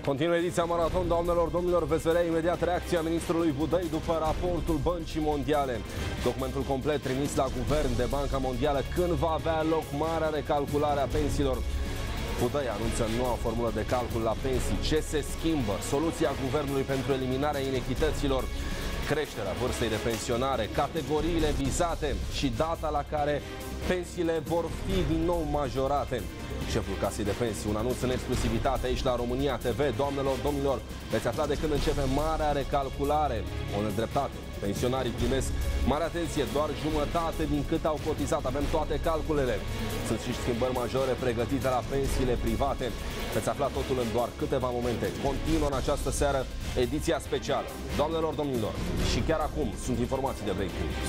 Continuă ediția Maraton, doamnelor, domnilor, veți vedea imediat reacția ministrului Budăi după raportul Băncii Mondiale. Documentul complet trimis la guvern de Banca Mondială, când va avea loc marea recalculare a pensiilor. Budăi anunță noua formulă de calcul la pensii. Ce se schimbă? Soluția guvernului pentru eliminarea inechităților, creșterea vârstei de pensionare, categoriile vizate și data la care pensiile vor fi din nou majorate. Șeful Casei de Pensii, un anunț în exclusivitate aici la România TV. Doamnelor, domnilor, veți afla de când începe marea recalculare. O nedreptate. Pensionarii primesc, mare atenție, doar jumătate din cât au cotizat. Avem toate calculele. Sunt și schimbări majore pregătite la pensiile private. Veți afla totul în doar câteva momente. Continuă în această seară ediția specială. Doamnelor, domnilor, și chiar acum sunt informații de breaking news.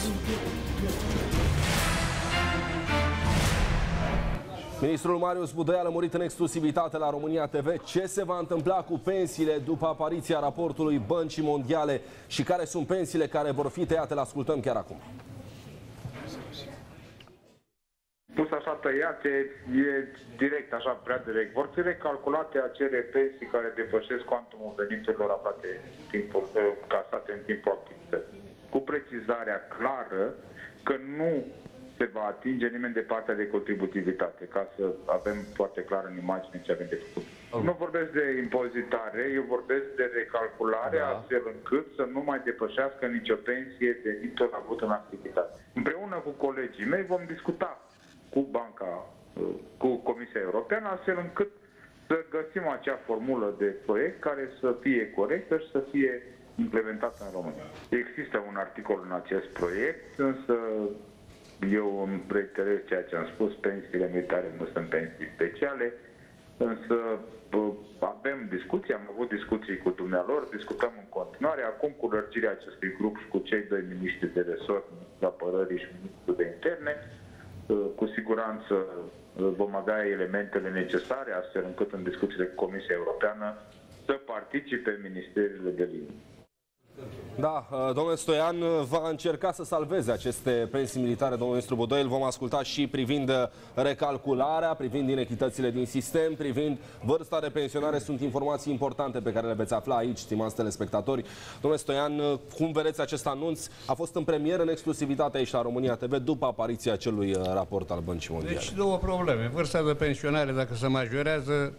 Ministrul Marius Budăi a lămurit în exclusivitate la România TV ce se va întâmpla cu pensiile după apariția raportului Băncii Mondiale și care sunt pensiile care vor fi tăiate. Le ascultăm chiar acum. Pus așa tăiate, e direct, așa prea direct. Vor fi recalculate acele pensii care depășesc cuantumul veniturilor aflate casate în timpul activității. Cu precizarea clară că nu se va atinge nimeni de partea de contributivitate, ca să avem foarte clar în imagine ce avem de făcut. Nu vorbesc de impozitare, eu vorbesc de recalculare, astfel încât să nu mai depășească nicio pensie venitul avut în activitate. Împreună cu colegii mei vom discuta cu Comisia Europeană, astfel încât să găsim acea formulă de proiect care să fie corectă și să fie implementată în România. Există un articol în acest proiect, însă eu îmi reiterez ceea ce am spus, pensiile militare nu sunt pensii speciale, însă avem discuții, am avut discuții cu dumnealor, discutăm în continuare, acum cu lărgirea acestui grup și cu cei doi miniștri de resort, ministrul apărării și ministrul de interne, cu siguranță vom avea elementele necesare, astfel încât în discuțiile cu Comisia Europeană să participe ministerile de linie. Da, domnule Stoian va încerca să salveze aceste pensii militare, domnul ministru Budăi. Îl vom asculta și privind recalcularea, privind inechitățile din sistem, privind vârsta de pensionare. Sunt informații importante pe care le veți afla aici, stimați telespectatori. Domnule Stoian, cum vedeți acest anunț? A fost în premieră, în exclusivitate aici la România TV, după apariția acelui raport al Băncii Mondiale. Deci două probleme. Vârsta de pensionare, dacă se majorează,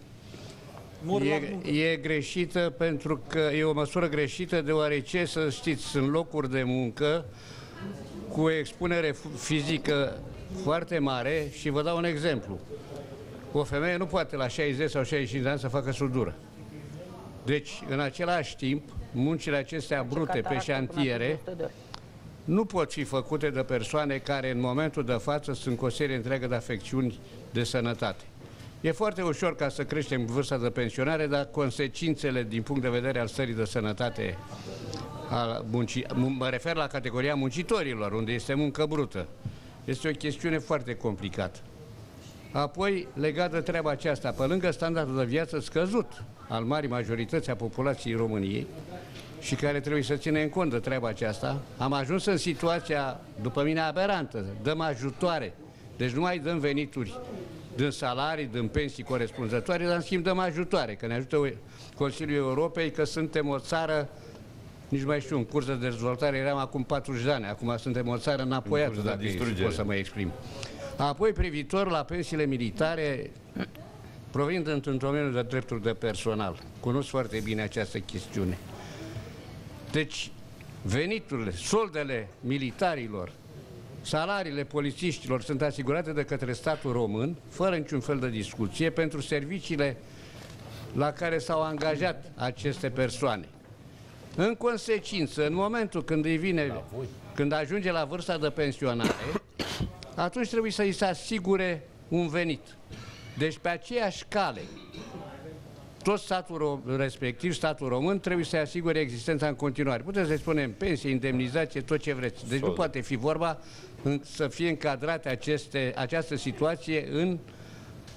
e greșită, pentru că e o măsură greșită, deoarece, să știți, sunt locuri de muncă cu o expunere fizică foarte mare și vă dau un exemplu. O femeie nu poate la 60 sau 65 de ani să facă suldură. Deci, în același timp, muncile acestea brute pe șantiere nu pot fi făcute de persoane care în momentul de față sunt cu o serie întreagă de afecțiuni de sănătate. E foarte ușor ca să creștem vârsta de pensionare, dar consecințele din punct de vedere al stării de sănătate al muncii, mă refer la categoria muncitorilor, unde este muncă brută, este o chestiune foarte complicată. Apoi, legat de treaba aceasta, pe lângă standardul de viață scăzut al marii majorități a populației României și care trebuie să ține în cont de treaba aceasta, am ajuns în situația, după mine, aberantă. Dăm ajutoare, deci nu mai dăm venituri din salarii, din pensii corespunzătoare, dar în schimb dăm ajutoare, că ne ajută Consiliul Europei, că suntem o țară, nici mai știu, în curs de dezvoltare eram acum 40 de ani, acum suntem o țară înapoiată, dacă pot să mă exprim. Apoi, privitor la pensiile militare, provin dintr-un domeniu de drepturi de personal. Cunosc foarte bine această chestiune. Deci, veniturile, soldele militarilor, salariile polițiștilor sunt asigurate de către statul român, fără niciun fel de discuție, pentru serviciile la care s-au angajat aceste persoane. În consecință, în momentul când când ajunge la vârsta de pensionare, atunci trebuie să îi se asigure un venit. Deci pe aceeași cale, tot statul respectiv, statul român, trebuie să-i asigure existența în continuare. Puteți să spunem pensie, indemnizație, tot ce vreți. Deci nu poate fi vorba să fie încadrate această situație în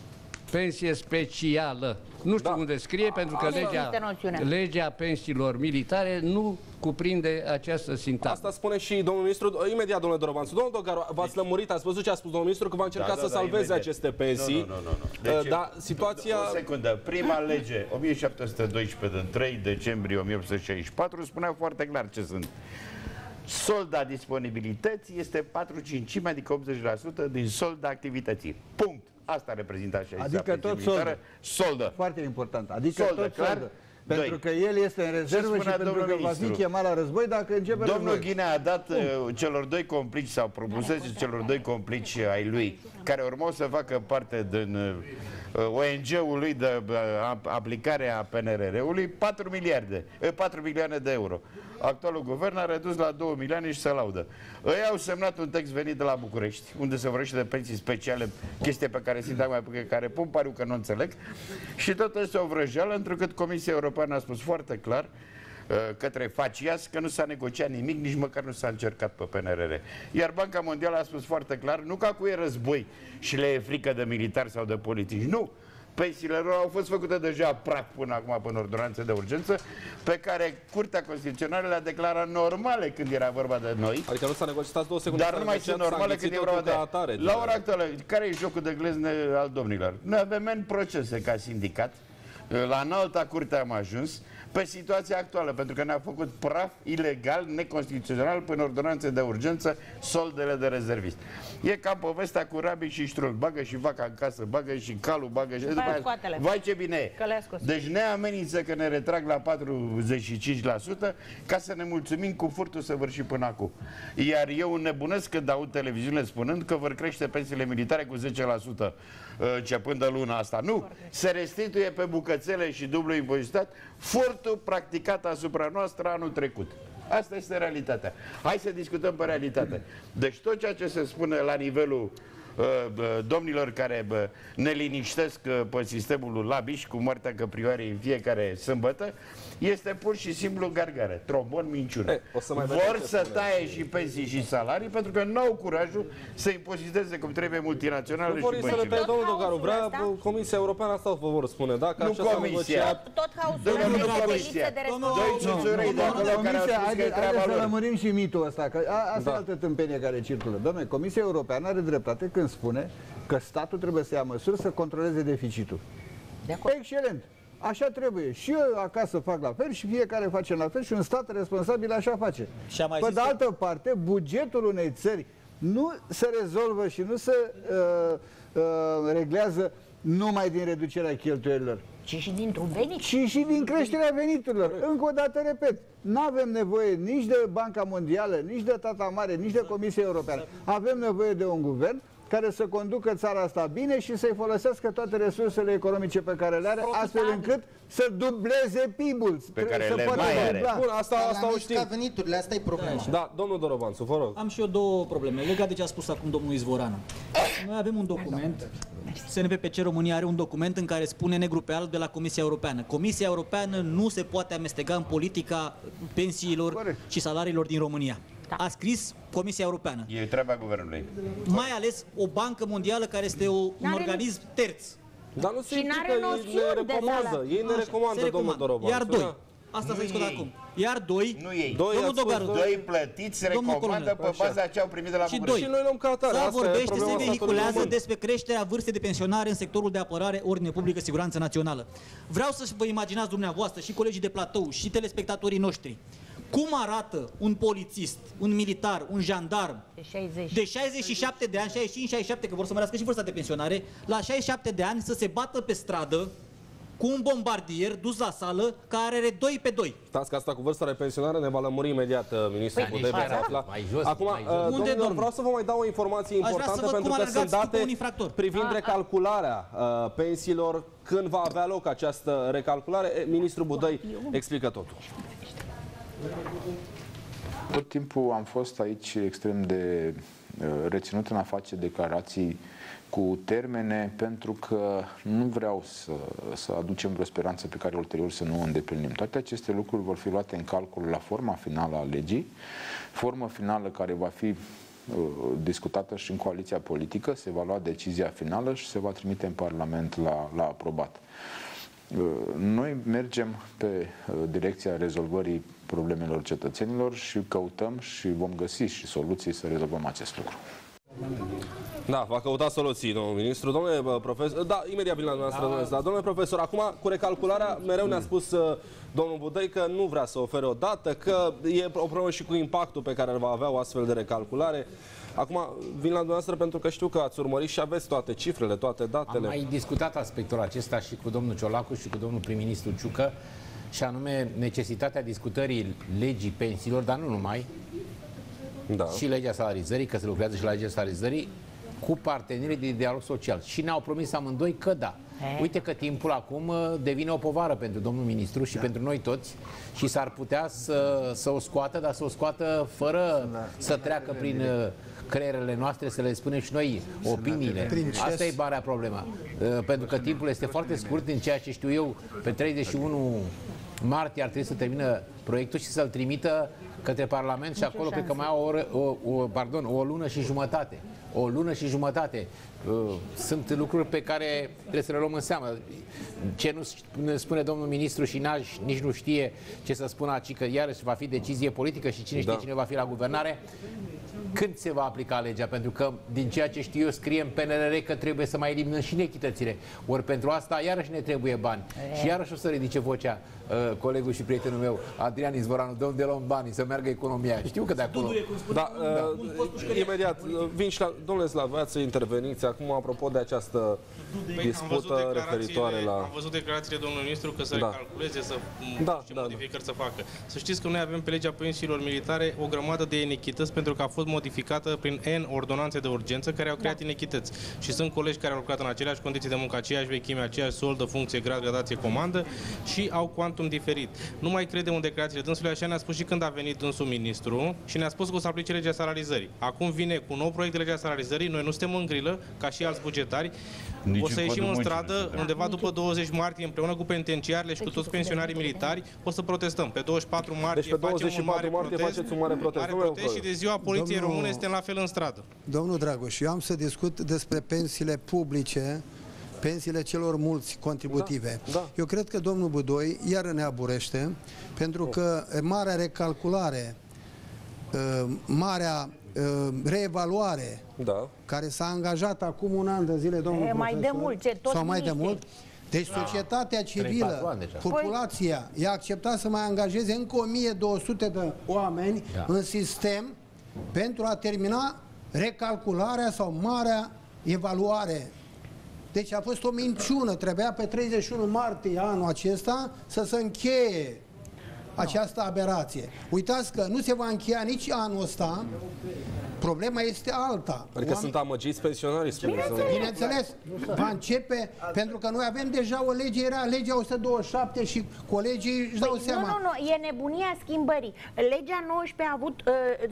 pensie specială. Nu știu unde scrie, pentru că legea pensiilor militare nu cuprinde această sintagmă. Asta spune și domnul ministru, imediat, domnule Dorobanțu. Domnul Dogaru, v-ați lămurit, ați văzut ce a spus domnul ministru, că va încerca să salveze imediat aceste pensii. Nu. Deci, da, situația... O secundă. Prima lege, 1712, din 3 decembrie 1864, spunea foarte clar ce sunt. Solda disponibilității este 4/5, adică 80% din solda activității. Punct. Asta reprezintă așa. Adică tot soldă. Foarte important. Adică soldă, tot clar? soldă. Pentru că el este în rezervă și pentru că va fi chemat la război dacă începe Domnul Ghinea a dat celor doi complici, sau propusese celor doi complici ai lui, care urmau să facă parte din ONG-ul lui de aplicare a PNRR-ului, 4 milioane de euro. Actualul guvern a redus la 2 milioane și se laudă. Ei au semnat un text venit de la București, unde se vorbește de pensii speciale, chestie pe care pe care pun pariu că nu înțeleg, și tot este o vrăjeală, întrucât Comisia Europeană a spus foarte clar către FACIAS că nu s-a negociat nimic, nici măcar nu s-a încercat pe PNRR. Iar Banca Mondială a spus foarte clar, nu că acum e război și le e frică de militari sau de politici, nu! Pensiile lor au fost făcute deja praf până acum, până ordonanțe de urgență, pe care Curtea Constituțională le-a declarat normale când era vorba de noi. Adică nu s-a negociat 2 secunde. Dar nu mai sunt normale când e vorba de atare. La ora actuală, care e jocul de glezne al domnilor? Noi avem procese ca sindicat. La înalta curte am ajuns pe situația actuală, pentru că ne-a făcut praf ilegal, neconstituțional, prin ordonanțe de urgență, soldele de rezervist. E ca povestea cu Rabi și Ștrul. Bagă și vaca în casă, bagă și calul, bagă și... Vai ce bine e! Deci ne amenință că ne retrag la 45% ca să ne mulțumim cu furtul săvârșit până acum. Iar eu înnebunesc când aud televiziunile spunând că vor crește pensiile militare cu 10% începând de luna asta. Nu! Se restituie pe bucățele și dublu impozitat furtul practicat asupra noastră anul trecut. Asta este realitatea. Hai să discutăm pe realitate. Deci tot ceea ce se spune la nivelul domnilor care ne liniștesc pe sistemul lui Labiș cu moartea căprioarei în fiecare sâmbătă, este pur și simplu gargare, trombon, minciună. Vor să taie și pensii și salarii pentru că nu au curajul să impoziteze cum trebuie multinaționale și băncile. Vor să le taie, domnul Dogaru, vrea Comisia Europeană, asta vă vor spune, da? Nu Comisia. Tot hausul de Comisia. Doi țuțurei de acolo care au spus că e treaba lor. Haideți să lămurim și mitul ăsta, că asta e altă tâmpenie care circulă. Dom'le, Comisia Europeană are dreptate când spune că statul trebuie să ia măsuri să controleze deficitul. Excelent! Așa trebuie. Și eu acasă fac la fel și fiecare face la fel și un stat responsabil așa face. Pe de altă parte, bugetul unei țări nu se rezolvă și nu se reglează numai din reducerea cheltuielilor, ci și dintr-un venit. Ci și din creșterea veniturilor. Încă o dată repet, nu avem nevoie nici de Banca Mondială, nici de Tata Mare, nici de Comisia Europeană. Avem nevoie de un guvern care să conducă țara asta bine și să-i folosească toate resursele economice pe care le are, astfel încât să dubleze PIB-ul. Pe care le mai are. Bun, asta o știm. Veniturile, asta e problema. Da, domnul Dorobanțu, vă rog. Am și eu două probleme, legat de ce a spus acum domnul Izvoranu. Noi avem un document, SNPPC România are un document în care spune negru pe alb de la Comisia Europeană. Comisia Europeană nu se poate amesteca în politica pensiilor și salariilor din România. A scris Comisia Europeană. E treaba guvernului. Mai ales o bancă mondială care este un organism terț. Dar nu se implică, ei ne recomandă. Ei ne recomandă, domnul Dorobanțu. Iar doi. Asta se discută acum. Iar doi, nu ei. Domnul Dogaru, doi plătiți recomandă pe baza ce au primit de la București. Și noi luăm ca atare. Se vorbește, se vehiculează despre creșterea vârstei de pensionare în sectorul de apărare, ordine publică, siguranță națională. Vreau să vă imaginați dumneavoastră și colegii de platou și telespectatorii noștri cum arată un polițist, un militar, un jandarm de 67 de ani, 65-67, că vor să mărească și vârsta de pensionare, la 67 de ani să se bată pe stradă cu un bombardier dus la sală care are 2 pe 2. Stați că asta cu vârsta de pensionare ne va lămuri imediat ministrul Budăi. Acum, domnilor, vreau să vă mai dau o informație importantă pentru că sunt date privind recalcularea pensiilor. Când va avea loc această recalculare, ministrul Budăi explică totul. Tot timpul am fost aici extrem de reținut în a face declarații cu termene, pentru că nu vreau să aducem vreo speranță pe care ulterior să nu o îndeplinim. Toate aceste lucruri vor fi luate în calcul la forma finală a legii, formă finală care va fi discutată și în coaliția politică, se va lua decizia finală și se va trimite în Parlament la aprobat. Noi mergem pe direcția rezolvării problemelor cetățenilor și căutăm și vom găsi și soluții să rezolvăm acest lucru. Da, va căuta soluții, domnul ministru. Domnule profesor, da, imediat vin la noastră, domnule profesor, acum cu recalcularea, mereu ne-a spus domnul Budăi că nu vrea să ofere o dată, că e o problemă și cu impactul pe care îl va avea o astfel de recalculare. Acum vin la dumneavoastră pentru că știu că ați urmărit și aveți toate cifrele, toate datele. Am mai discutat aspectul acesta și cu domnul Ciolacu și cu domnul prim-ministru Ciucă, și anume necesitatea discutării legii pensiilor, dar nu numai, și legea salarizării, că se lucrează și la legea salarizării, cu partenerii de dialog social. Și ne-au promis amândoi că da. Uite că timpul acum devine o povară pentru domnul ministru și pentru noi toți și s-ar putea să o scoată, dar să o scoată fără să treacă prin creierele noastre, să le spunem și noi opiniile. Asta e marea problemă. Pentru că timpul este foarte scurt, din ceea ce știu eu, pe 31 martie ar trebui să termină proiectul și să-l trimită către Parlament și acolo cred că mai au o lună și jumătate. O lună și jumătate. Sunt lucruri pe care trebuie să le luăm în seamă. Ce nu spune domnul ministru și nici nu știe ce să spună aici, că iarăși va fi decizie politică și cine știe cine va fi la guvernare. Când se va aplica legea? Pentru că, din ceea ce știu eu, scrie în PNRR că trebuie să mai eliminăm și inechitățile. Ori pentru asta, iarăși ne trebuie bani. Și iarăși o să ridice vocea colegul și prietenul meu, Adrian Izvoranu, de unde luăm banii, să meargă economia. Știu că de acolo... Imediat, vin și la... Domnule Slav, voiați să interveniți acum apropo de această dispută referitoare la... Am văzut declarațiile domnului ministru că să recalculeze, ce modificări să facă. Să știți că noi avem pe legea pensiilor militare o grămadă de inechități pentru că a fost modificată prin N ordonanțe de urgență care au creat inechități. Și sunt colegi care au lucrat în aceleași condiții de muncă, aceeași vechime, aceeași soldă, funcție, grad, gradație, comandă și au quantum diferit. Nu mai credem în declarațiile dânsului, așa ne-a spus și când a venit dânsul ministru și ne-a spus că o să aplice legea salarizării. Acum vine cu un nou proiect de legea salarizării, noi nu suntem în grilă, ca și alți bugetari. O să ieșim în stradă undeva după 20 martie împreună cu penitenciarele și cu toți pensionarii militari, o să protestăm. Pe 24 martie, deci pe 24 martie faceți un mare protest. Și de ziua Poliției Române suntem la fel în stradă. Domnul Dragoș, eu am să discut despre pensiile publice, pensiile celor mulți contributive. Eu cred că domnul Budoi iară ne aburește, pentru că marea recalculare, marea reevaluare care s-a angajat acum un an de zile, domnul profesor, mai de mult, sau mai de mult. Deci societatea civilă, populația, i-a acceptat să mai angajeze încă 1200 de oameni în sistem pentru a termina recalcularea sau marea evaluare. Deci a fost o minciună, trebuia pe 31 martie anul acesta să se încheie această aberație. Uitați că nu se va încheia nici anul ăsta, problema este alta. Adică sunt amăgiți pensionarii, spuneți. Bineînțeles, va începe, pentru că noi avem deja o lege, era legea 127 și colegii își dau seama. Nu, e nebunia schimbării. Legea 19 a avut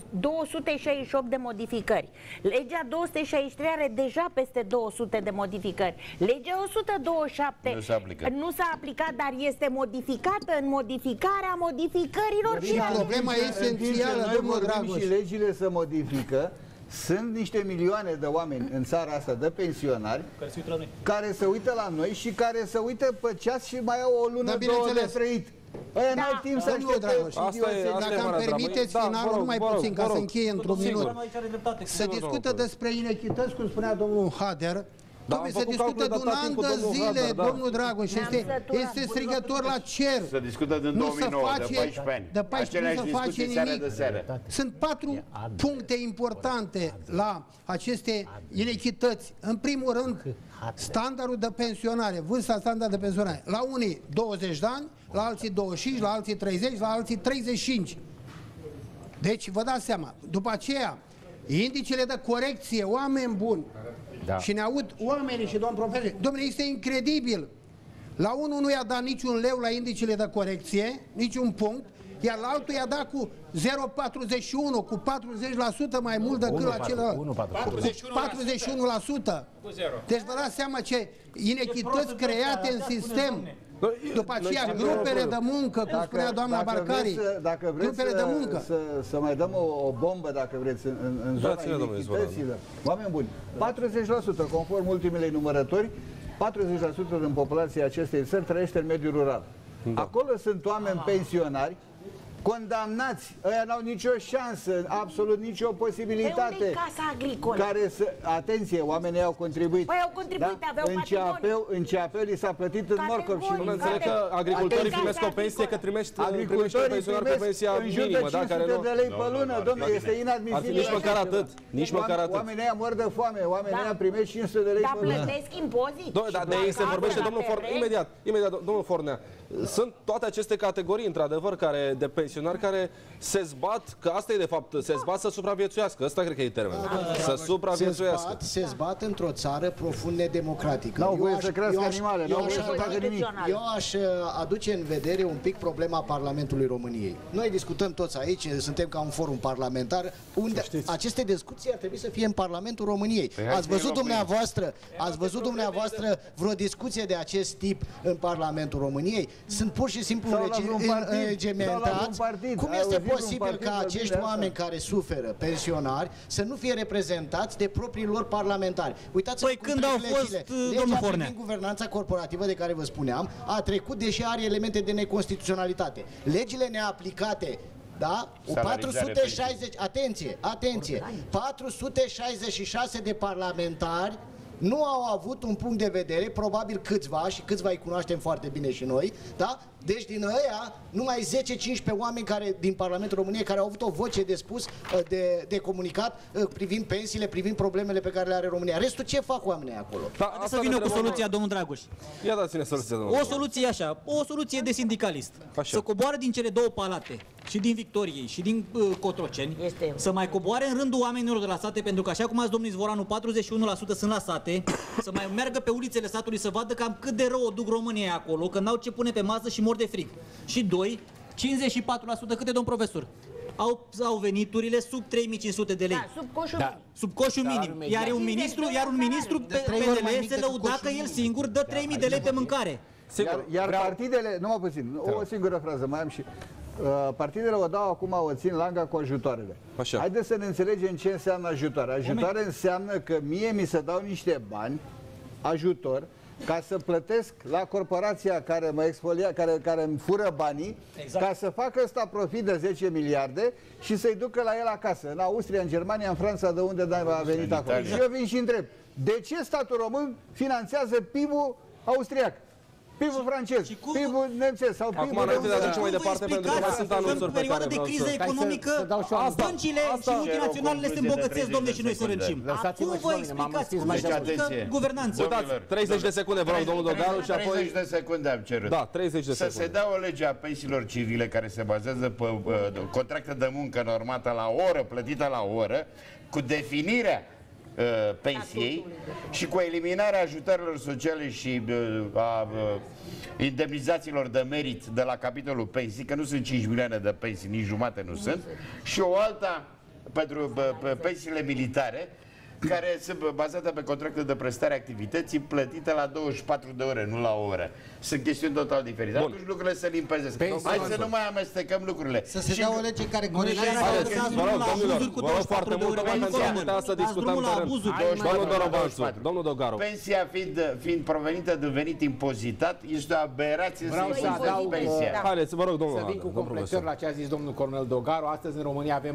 268 de modificări. Legea 263 are deja peste 200 de modificări. Legea 127 nu s-a aplicat, dar este modificată în modificarea modificărilor. Și problema esențială, domnul Dragoș, și legile se modifică. Sunt niște milioane de oameni în țara asta, de pensionari, care se uită la noi și care se uită pe ceas și mai au o lună, două de trăit. Aia n-au timp să aștepte. Dacă îmi permiteți finalul, numai puțin, ca să încheie într-un minut. Se discută despre inechități, cum spunea domnul Hader. Se discută de un an de zile, domnul Dragoș, este strigător la cer. Se discută din 2009, de 14 ani. De 14 nu se face nimic. Sunt 4 puncte importante la aceste inechități. În primul rând, standardul de pensionare, vârsta standard de pensionare. La unii 20 de ani, la alții 25, la alții 30, la alții 35. Deci vă dați seama. După aceea, indicele de corecție, oameni buni, și ne aud oamenii și domn profesor, domnule, este incredibil. La unul nu i-a dat niciun leu la indicele de corecție, niciun punct, iar la altul i-a dat cu 0,41, cu 40% mai mult decât la celălalt. 41%. Deci vă dați seama ce inechități create în sistem. După aceea, grupele de muncă, cum spunea doamna Barcari, grupele de muncă. Să mai dăm o bombă, dacă vreți, în zona inichităților. Oameni buni, 40%, conform ultimele numărători, 40% din populația acestei țări trăiește în mediul rural. Acolo sunt oameni pensionari, condamnați, ăia n-au nicio șansă, absolut nicio posibilitate. Pe unde-i casa agricolă? Care să, atenție, oamenii au contribuit. Păi au contribuit, aveau patrimoniu. În CAP li s-a plătit în morcov. Și nu înțeleg că agricultorii primesc o pensie, că primești un pensionar cu pensia minimă, da, care nu... de lei pe lună, domnule, este inadmisibil. Nici măcar atât, nici măcar atât. Oamenii ăia mor de foame, oamenii ăia primesc 500 de lei pe lună. Dar plătesc impozit. Dar de ei se vorbește, domnul Fornea, imediat, domnul Fornea. Sunt toate aceste categorii, într-adevăr, de pensionari care se zbat, că asta e de fapt, se zbat să supraviețuiască. Ăsta cred că e termenul. Să supraviețuiască. Se zbat într-o țară profund nedemocratică. N-au voie să crească animale, n-au voie să facă nimic. Eu aș aduce în vedere un pic problema Parlamentului României. Noi discutăm toți aici, suntem ca un forum parlamentar, unde aceste discuții ar trebui să fie în Parlamentul României. Ați văzut dumneavoastră vreo discuție de acest tip în Parlamentul României? Sunt pur și simplu regimentați. Cum este posibil ca acești oameni care suferă, pensionari, să nu fie reprezentați de proprii lor parlamentari? Uitați-vă când au fost, domnul Fornea, privind guvernanța corporativă de care vă spuneam, a trecut, deși are elemente de neconstituționalitate. Legile neaplicate, da? 460, atenție, 466 de parlamentari nu au avut un punct de vedere, probabil câțiva, și câțiva îi cunoaștem foarte bine și noi, da? Deci din ăia, numai 10-15 oameni din Parlamentul României care au avut o voce de spus, de comunicat privind pensiile, privind problemele pe care le are România. Restul ce fac oamenii acolo? Haideți să vină cu soluția, domnul Dragoș. Ia dați-ne soluția, domnul. O soluție așa, o soluție de sindicalist. Așa. Să coboare din cele două palate, și din Victoriei, și din Cotroceni, să mai coboare în rândul oamenilor de la sate, pentru că așa cum ați domnul Izvoranu, 41% sunt la sate, să mai meargă pe ulițele satului să vadă cam cât de rău o duc România acolo, că n-au ce pune pe masă și mor de frig. Și 2, 54%, câte, domn profesor? Au veniturile sub 3500 de lei. Da, sub coșul minim. Sub coșul minim. Iar un ministru PNL se lăuda că el singur dă 3000 de lei pe mâncare. Iar partidele, numai puțin, o singură frază, mai am și... partidele o dau acum, o țin langa cu ajutoarele. Așa. Haideți să ne înțelegem ce înseamnă ajutoare. Ajutoare înseamnă că mie mi se dau niște bani, ajutor, ca să plătesc la corporația care mă exfolia, care îmi fură banii, ca să facă ăsta profit de 10 miliarde și să-i ducă la el acasă, în Austria, în Germania, în Franța, de unde a venit acolo. Și eu vin și întreb, de ce statul român finanțează PIB-ul austriac? PIB-ul francez, PIB-ul nemțesc sau PIB-ul... Acum înainte de a duce mai departe, pentru că mai sunt anunțuri pe care vreau să... de criză economică, băncile și multinaționalele se îmbogățesc, domne, și noi să râncim. Cum vă explicați cum își explică guvernanța? Uitați, 30 de secunde, vă rog, domnul Dogaru, și apoi... 30 de secunde am cerut. Da, 30 de secunde. Să se dea o lege a pensiilor civile care se bazează pe contracte de muncă normată la oră, plătită la oră, cu definirea pensiei și cu eliminarea ajutoarelor sociale și a indemnizațiilor de merit de la capitolul pensii, că nu sunt 5 milioane de pensii, nici jumate nu sunt, și o alta pentru pensiile militare, care sunt bazate pe contracte de prestare activității plătite la 24 de ore, nu la o oră. Sunt chestiuni total diferite. Atunci lucrurile se limpezesc. Hai să nu mai amestecăm lucrurile. Să se dea o lege care corectează. Vă rog, domnilor, vă rog foarte mult, tocmai pentru a putea să discutăm teren. Domnul Dogaru. Pensia fiind provenită de venit impozitat, este o aberație să adaug pensia. Haideți, vă rog, domnul. Să vin cu completări la ce a zis domnul Cornel Dogaru. Astăzi în România avem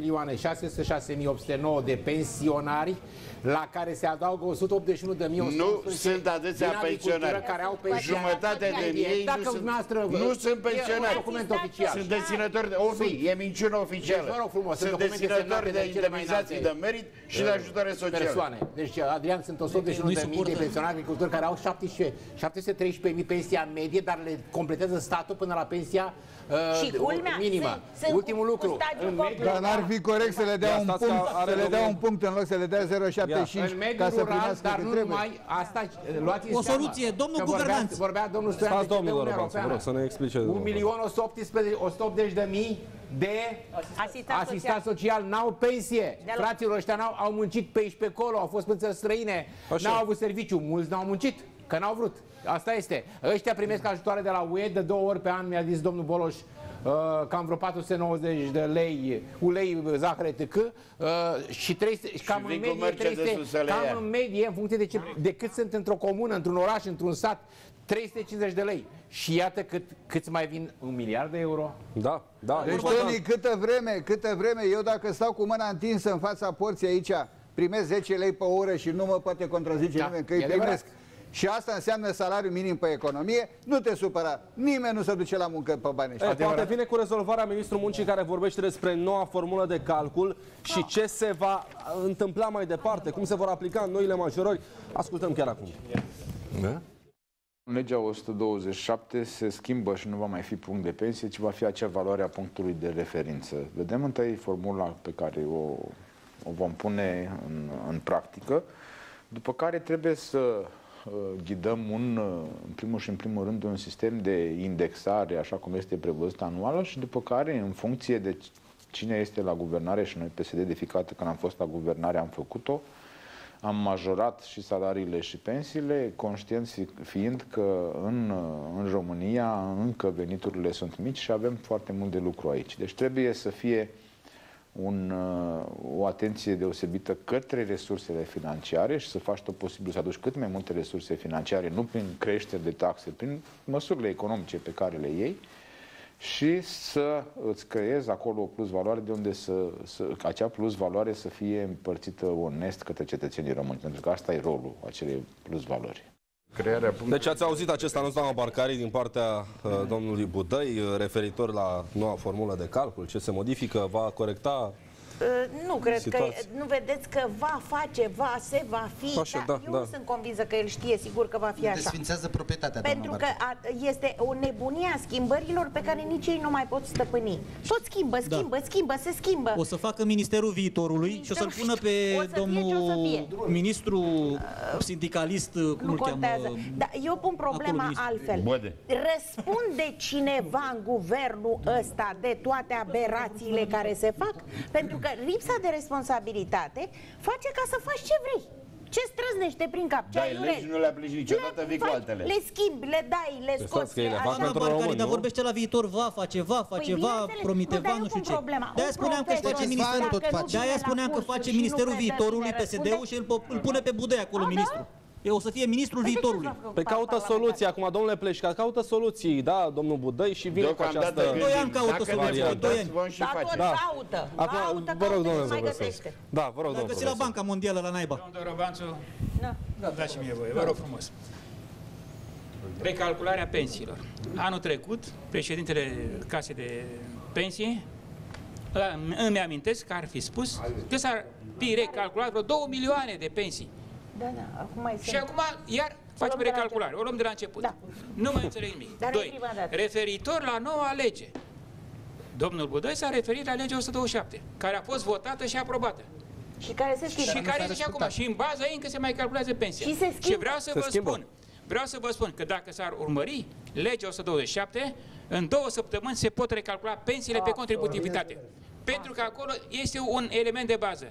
4.606.809 de pensionari, la care se adaugă 181.111 nu sunt atâția pensionari. Care au pensia. Jumătate din ei nu sunt pensionari. Document oficial. Sunt deținători de e minciună oficială. Sunt deținători de indemnizații de merit și de ajutoare sociale. Deci, Adrian, sunt 181.000 de pensionari agricultori care au 713.000 pensia medie, dar le completează statul până la pensia minimă. Ultimul lucru. Dar n-ar fi corect să le dea un punct în loc să le dea 0,75 ca să primească dar nu numai asta, luați o soluție, domnul guvernanți. Vorbea domnul Stoian de domnul Europeană. Să ne explice. 1.180.000 de asistat social n-au pensie. Fraților ăștia au muncit pe aici pe acolo, au fost în țări străine, n-au avut serviciu, mulți n-au muncit, că n-au vrut. Asta este. Ăștia primesc ajutoare de la UE de 2 ori pe an, mi-a zis domnul Boloș, cam vreo 490 de lei, ulei, zahăr, etc. Și 300, cam în medie, 300, cam în medie, în funcție de cât sunt într-o comună, într-un oraș, într-un sat, 350 de lei. Și iată câți mai vin, 1 miliard de euro. Da, da. Deci, Toni, câtă vreme, eu dacă stau cu mâna întinsă în fața porții aici, primesc 10 lei pe oră și nu mă poate contrazice nimeni că îi primesc. Și asta înseamnă salariu minim pe economie, nu te supăra, nimeni nu se duce la muncă pe bani. Poate vine cu rezolvarea ministrul muncii care vorbește despre noua formulă de calcul și ce se va întâmpla mai departe, cum se vor aplica noile majorări. Ascultăm chiar acum. Da? În legea 127 se schimbă și nu va mai fi punct de pensie, ci va fi acea valoare a punctului de referință. Vedem întâi formula pe care o vom pune în practică, după care trebuie să ghidăm în primul și în primul rând un sistem de indexare, așa cum este prevăzut anuală, și după care, în funcție de cine este la guvernare, și noi PSD de fiecare dată când am fost la guvernare am făcut-o, am majorat și salariile și pensiile, conștienți fiind că în România încă veniturile sunt mici și avem foarte mult de lucru aici. Deci trebuie să fie o atenție deosebită către resursele financiare și să faci tot posibil să aduci cât mai multe resurse financiare, nu prin creșteri de taxe, prin măsurile economice pe care le iei, și să îți creezi acolo o plus valoare de unde acea plus valoare să fie împărțită onest către cetățenii români, pentru că asta e rolul acelei plus valori. Deci ați auzit acest anunț, doamna Barcari, din partea domnului Budăi, referitor la noua formulă de calcul, ce se modifică, va corecta? Nu cred situația. Că, nu vedeți că va face, va fi, așa, dar eu nu sunt convinsă că el știe sigur că va fi așa. Desfințează proprietatea, pentru că este o nebunie a schimbărilor pe care nici ei nu mai pot stăpâni. Tot schimbă, se schimbă. O să facă Ministerul Viitorului și o să-l pună pe domnul ministru sindicalist, nu contează. Dar eu pun problema altfel. Răspunde cineva în guvernul ăsta de toate aberațiile care se fac? Pentru că lipsa de responsabilitate face ca să faci ce vrei. Ce străznește prin cap? Ce ai legi nu le aplici niciodată, vii cu altele. Le schimbi, le dai, le scoți. Doamna Barcari, dar vorbește la viitor, va face, va promite, nu știu ce. De-aia spuneam că face ministerul, de-aia spuneam că face Ministerul Viitorului PSD-ul și îl pune pe Budăi acolo, ministru. O să fie ministrul viitorului. Păi caută soluții. Acum, domnule Pleșca, caută soluții, da, domnul Budăi, și vine cu această... 2 ani caută soluții, 2 ani. Dar caută, vă rog, domnule, mai găsește. Da, vă rog, domnule. Găsi la Banca Mondială, la naiba. Domnul Robanțu, dați-mi voie, vă rog frumos. Recalcularea pensiilor. Anul trecut, președintele Casei de Pensii îmi amintesc că ar fi spus că s-ar fi recalculat vreo 2 milioane de pensii. Și acum iar facem recalculare, o luăm de la început. Nu mai înțeleg nimic. 2. Referitor la noua lege. Domnul Budăi s-a referit la legea 127, care a fost votată și aprobată. Și care se schimbă. Și care zice acum, și în baza ei încă se mai calculează pensia. Și vreau să vă spun că dacă s-ar urmări legea 127, în 2 săptămâni se pot recalcula pensiile pe contributivitate. Pentru că acolo este un element de bază.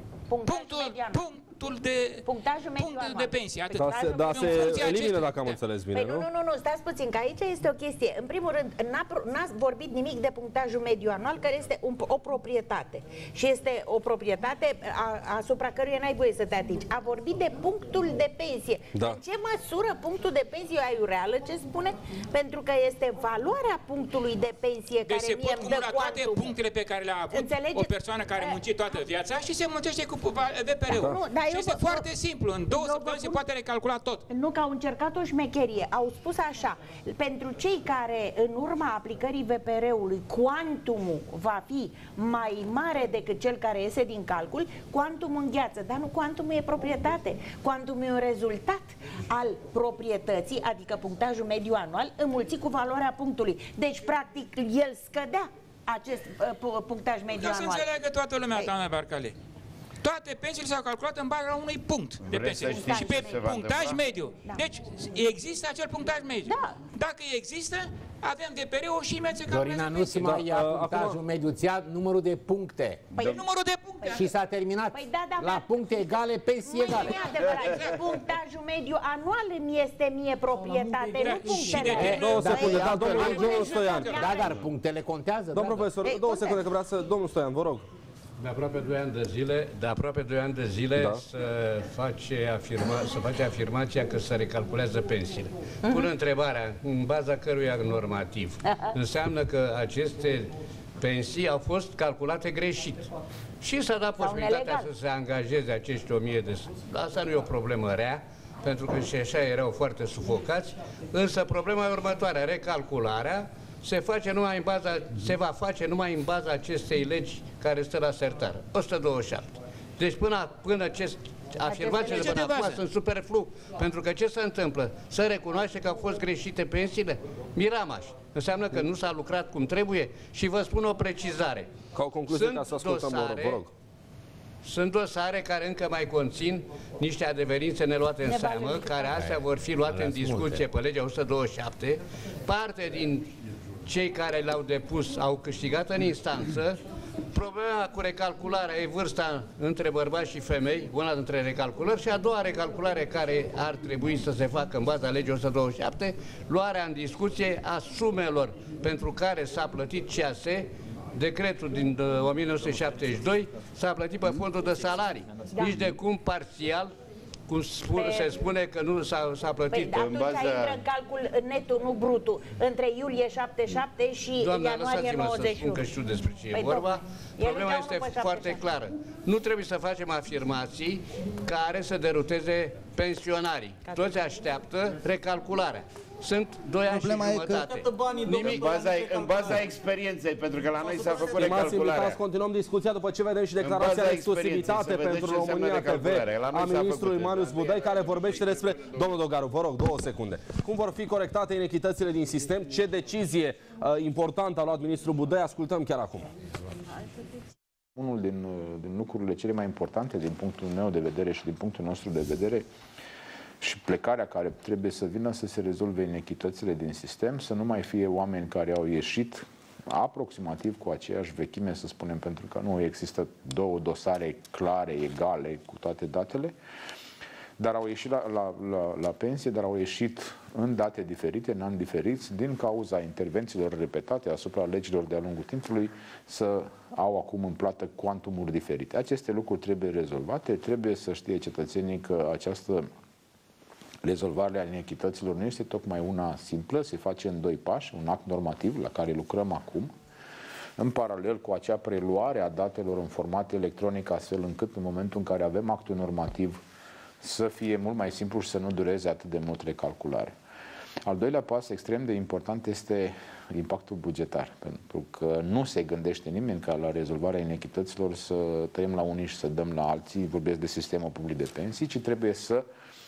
Punctul de pensie. Da, se elimină, dacă am înțeles bine, nu? Nu, stați puțin, că aici este o chestie. În primul rând, n-ați vorbit nimic de punctajul mediu anual, care este o proprietate. Și este o proprietate asupra căruia n-ai voie să te atingi. A vorbit de punctul de pensie. În ce măsură punctul de pensie e aiureală, ce spune? pentru că este valoarea punctului de pensie deci care mie îmi dă toate punctele pe care le-a avut o persoană care a muncit toată viața și se muncește cu VPR-ul. Și este foarte simplu, în 2 săptămâni se poate recalcula tot. Nu, că au încercat o șmecherie, au spus așa, pentru cei care în urma aplicării VPR-ului cuantumul va fi mai mare decât cel care iese din calcul, cuantumul îngheață, dar nu cuantumul e proprietate, cuantumul e un rezultat al proprietății, adică punctajul mediu anual, înmulțit cu valoarea punctului. Deci, practic, el scădea acest punctaj mediu anual. Ca să înțeleagă toată lumea, doamna Barcali. toate pensiile s-au calculat în baza unui punct de pensie. Și pe punctaj mediu. Deci există acel punctaj mediu. Dacă există, avem DPR-ul și imediat se calculează. Dorina, nu se mai ia punctajul mediu, ți ia numărul de puncte. Numărul de puncte. Și s-a terminat. La puncte egale, pensii egale. Nu e adevărat. Punctajul mediu anual îmi este mie proprietate, nu punctele. 2 secunde, da, domnul Stoian. Da, dar punctele contează. Domnul profesor, 2 secunde, că vrea să... Domnul Stoian, vă rog. De aproape 2 ani de zile, Da. să face afirmația că se recalculează pensiile. Pun întrebarea, în baza căruia normativ, înseamnă că aceste pensii au fost calculate greșit. Și s-a dat posibilitatea să se angajeze acești 1000 de... Asta nu e o problemă rea, pentru că și așa erau foarte sufocați, însă problema e următoarea, recalcularea se va face numai în baza acestei legi care stă la sertară, 127. Deci până acest afirmațiile de până acum sunt superflu, pentru că ce se întâmplă? Se recunoaște că au fost greșite pensiile? Miramaș. Înseamnă că nu s-a lucrat cum trebuie și vă spun o precizare. Ca o concluzie, ca să ascultăm, vă rog. Sunt dosare care încă mai conțin niște adeverințe neluate în seamă, care astea vor fi luate în discuție pe legea 127. Parte din cei care le-au depus au câștigat în instanță. Problema cu recalcularea e vârsta între bărbați și femei, una dintre recalculări, și a doua recalculare care ar trebui să se facă în baza legii 127, luarea în discuție a sumelor pentru care s-a plătit CAS. Decretul din 1972 s-a plătit pe fondul de salarii, nici de cum parțial, cum se spune că nu s-a plătit. Păi, în baza... intră în calcul netul, nu brutul, între iulie 77 și ianuarie 91. Să spun că știu despre ce e vorba. Problema este foarte clară. Nu trebuie să facem afirmații care să deruteze pensionarii. Toți așteaptă recalcularea. Sunt 2 ani și jumătate. În baza experienței, pentru că la noi s-a făcut recalcularea. Continuăm discuția după ce vedem și declarația de exclusivitate pentru România TV a ministrului Marius Budăi, care vorbește despre... Domnul Dogaru, vă rog, 2 secunde. Cum vor fi corectate inechitățile din sistem? Ce decizie importantă a luat ministrul Budăi? Ascultăm chiar acum. Unul din lucrurile cele mai importante din punctul meu de vedere și din punctul nostru de vedere și plecarea care trebuie să vină să se rezolve inechitățile din sistem, să nu mai fie oameni care au ieșit aproximativ cu aceeași vechime, să spunem, pentru că nu există 2 dosare clare, egale, cu toate datele, dar au ieșit la pensie, dar au ieșit în date diferite, în ani diferiți, din cauza intervențiilor repetate asupra legilor de-a lungul timpului, să au acum în plată cuantumuri diferite. Aceste lucruri trebuie rezolvate, trebuie să știe cetățenii că această rezolvare a inechităților nu este tocmai una simplă, se face în 2 pași, un act normativ la care lucrăm acum, în paralel cu acea preluare a datelor în format electronic, astfel încât în momentul în care avem actul normativ să fie mult mai simplu și să nu dureze atât de mult recalculare. Al doilea pas extrem de important este impactul bugetar, pentru că nu se gândește nimeni ca la rezolvarea inechităților să tăiem la unii și să dăm la alții, vorbesc de sistemul public de pensii, ci trebuie să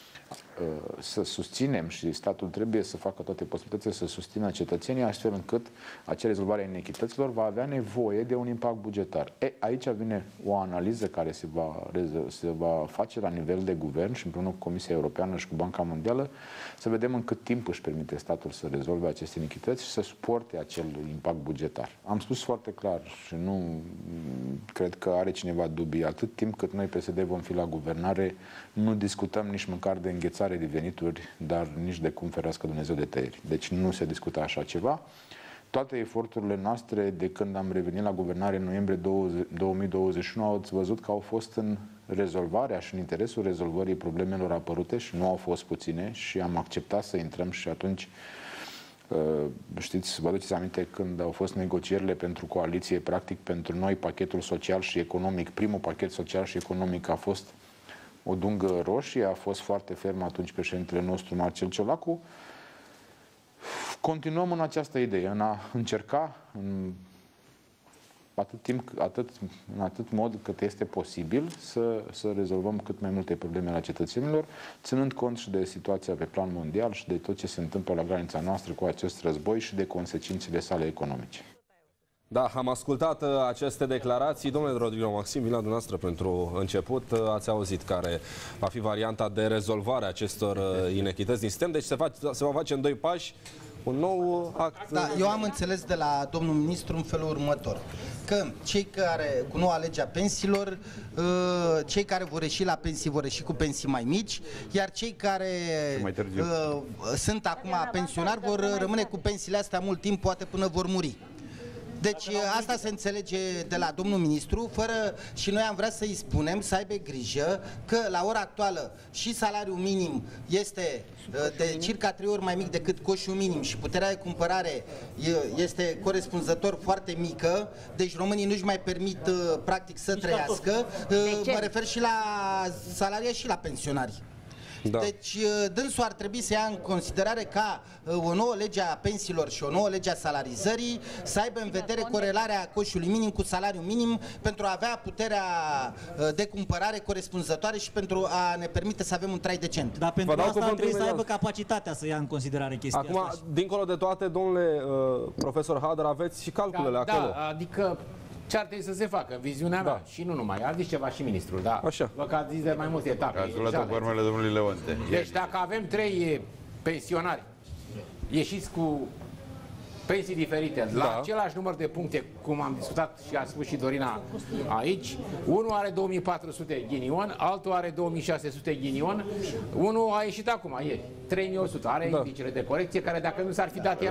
susținem și statul trebuie să facă toate posibilitățile să susțină cetățenii astfel încât acea rezolvare a inechităților va avea nevoie de un impact bugetar. Aici vine o analiză care se va face la nivel de guvern și împreună cu Comisia Europeană și cu Banca Mondială să vedem în cât timp își permite statul să rezolve aceste inechități și să suporte acel impact bugetar. Am spus foarte clar și nu cred că are cineva dubii. Atât timp cât noi PSD vom fi la guvernare, nu discutăm nici măcar de înghețare de venituri, dar nici de cum ferească Dumnezeu de tăieri. Deci nu se discută așa ceva. Toate eforturile noastre de când am revenit la guvernare în noiembrie 2021 ați văzut că au fost în rezolvarea și în interesul rezolvării problemelor apărute și nu au fost puține și am acceptat să intrăm și atunci știți, vă aduceți aminte când au fost negocierile pentru coaliție, practic pentru noi pachetul social și economic, primul pachet social și economic a fost o dungă roșie, a fost foarte ferm atunci președintele nostru Marcel Ciolacu. Continuăm în această idee, în a încerca în atât mod cât este posibil să rezolvăm cât mai multe probleme la cetățenilor, ținând cont și de situația pe plan mondial și de tot ce se întâmplă la granița noastră cu acest război și de consecințele sale economice. Da, am ascultat aceste declarații. Domnule Rodrigo Maxim, vin la dumneavoastră pentru început. Ați auzit care va fi varianta de rezolvare a acestor inechități din sistem. Deci se va face în 2 pași un nou act. Da, eu am înțeles de la domnul ministru în felul următor, că cei care, cu noua lege a pensiilor, cei care vor ieși la pensii vor ieși cu pensii mai mici, iar cei care sunt acum pensionari vor rămâne cu pensiile astea mult timp, poate până vor muri. Deci asta se înțelege de la domnul ministru, și noi am vrea să-i spunem să aibă grijă că la ora actuală și salariul minim este de circa 3 ori mai mic decât coșul minim și puterea de cumpărare este corespunzător foarte mică, deci românii nu-și mai permit practic să trăiască. Mă refer și la salarii și la pensionari. Da. Deci dânsul ar trebui să ia în considerare ca o nouă lege a pensiilor și o nouă lege a salarizării să aibă în vedere corelarea coșului minim cu salariul minim pentru a avea puterea de cumpărare corespunzătoare și pentru a ne permite să avem un trai decent. Dar pentru asta trebuie să aibă capacitatea să ia în considerare chestia asta. Acum, dincolo de toate, domnule profesor Hader, aveți și calculele acolo. Da, adică ce ar trebui să se facă? Viziunea mea și nu numai. A zis ceva și ministrul, da. Așa. Vă că a zis de mai multe etape. Ați luat-o pe urmele domnului Leonte. Deci dacă avem 3 pensionari ieșiți cu pensii diferite, la același număr de puncte, cum am discutat și a spus și Dorina aici, unul are 2400 ghinion, altul are 2600 ghinion, unul a ieșit acum, ieri, 3100, are indicele de corecție, care dacă nu s-ar fi dat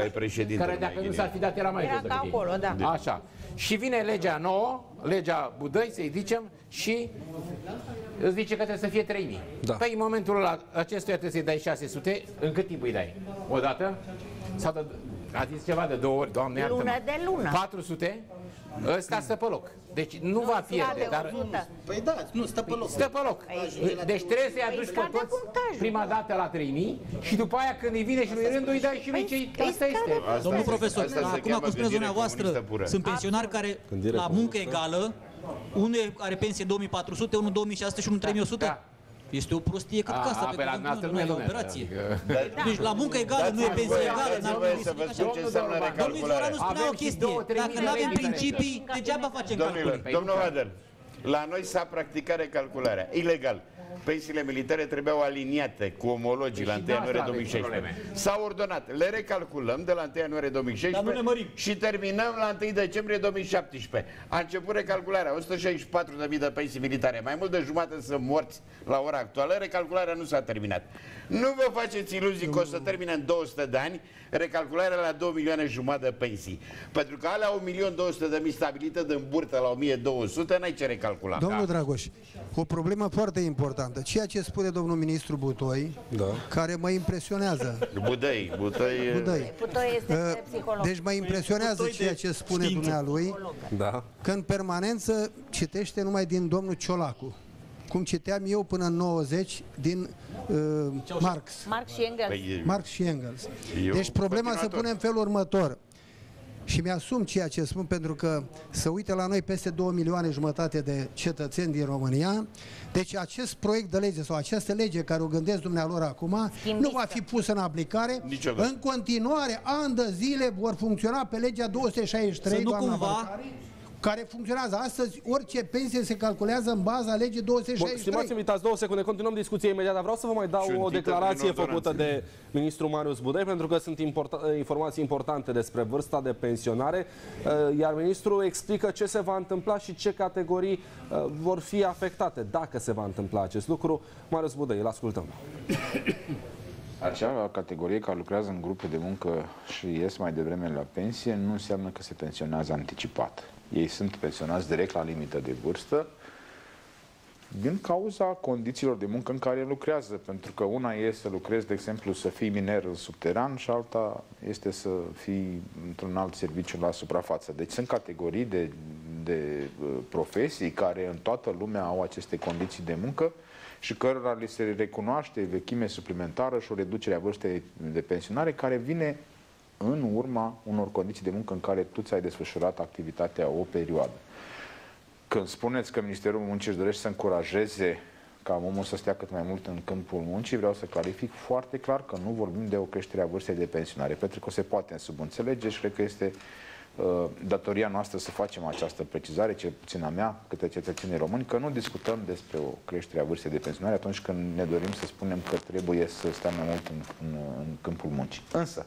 era mai jos decât acolo, da. Așa. Și vine legea nouă, legea Budăi, să-i zicem, și îți zice că trebuie să fie 3000. Da. Păi în momentul ăla, acestuia trebuie să-i dai 600, în cât timp îi dai? O dată? Sau a zis ceva de 2 ori, Doamne iartă-mă. Lună de lună. 400, ăsta stă pe loc. Deci nu va pierde, dar... Păi da, nu, stă pe loc. Stă pe loc. Deci trebuie să-i aduci pe toți prima dată la 3000 și după aia când îi vine și lui rândul îi dai și lui cei... Asta este. Domnul profesor, acum cum spuneți dumneavoastră, sunt pensionari care la muncă egală, unul are pensie 2400, unul 2600 și unul 3100. Este o prostie cât casa pe care nu e la operație. Deci la muncă egală nu e pensie egală. Domnul Izvoranu spunea o chestie. Dacă nu avem principii, degeaba facem calcule. Domnul Hader, la noi s-a practicat recalcularea. Ilegal. Pensiile militare trebuiau aliniate cu omologii la 1 ianuarie 2016. S-a ordonat. Le recalculăm de la 1 ianuarie 2016 și terminăm la 1 decembrie 2017. A început recalcularea. 164.000 de pensii militare. Mai mult de jumătate sunt morți la ora actuală. Recalcularea nu s-a terminat. Nu vă faceți iluzii că o să termine în 200 de ani recalcularea la 2 milioane jumătate de pensii. Pentru că alea 1.200.000 stabilite din burtă la 1.200 n-ai ce recalcula. Domnul Dragoș, o problemă foarte importantă. Ceea ce spune domnul ministru Butoi, care mă impresionează. Budăi este psiholog. Deci mă impresionează ceea ce spune dumnealui, că în permanență citește numai din domnul Ciolacu. Cum citeam eu până în 90 din Marx. Marx și Engels. Deci problema se pune în felul următor. Și mi-asum ceea ce spun, pentru că se uită la noi peste 2 milioane jumătate de cetățeni din România. Deci acest proiect de lege sau această lege care o gândesc dumnealor acum nu va fi pusă în aplicare. Niciodată. În continuare, ani de zile vor funcționa pe legea 263, care funcționează astăzi. Orice pensie se calculează în baza legii 263. Stimați invitați, 2 secunde, continuăm discuția imediat, dar vreau să vă mai dau o declarație făcută de ministrul Marius Budăi, pentru că sunt informații importante despre vârsta de pensionare, iar ministrul explică ce se va întâmpla și ce categorii vor fi afectate, dacă se va întâmpla acest lucru. Marius Budăi, îl ascultăm. Acea categorie care lucrează în grupe de muncă și ies mai devreme la pensie nu înseamnă că se pensionează anticipat. Ei sunt pensionați direct la limită de vârstă din cauza condițiilor de muncă în care lucrează. Pentru că una este să lucrezi, de exemplu, să fii miner în subteran și alta este să fii într-un alt serviciu la suprafață. Deci sunt categorii de profesii care în toată lumea au aceste condiții de muncă și cărora li se recunoaște vechime suplimentară și o reducere a vârstei de pensionare care vine în urma unor condiții de muncă în care tu ți-ai desfășurat activitatea o perioadă. Când spuneți că Ministerul Muncii își dorește să încurajeze ca omul să stea cât mai mult în câmpul muncii, vreau să clarific foarte clar că nu vorbim de o creștere a vârstei de pensionare, pentru că se poate subînțelege și cred că este datoria noastră să facem această precizare, cel puțin a mea, către cetățenii români, că nu discutăm despre o creștere a vârstei de pensionare atunci când ne dorim să spunem că trebuie să stea mai mult în câmpul muncii. Însă,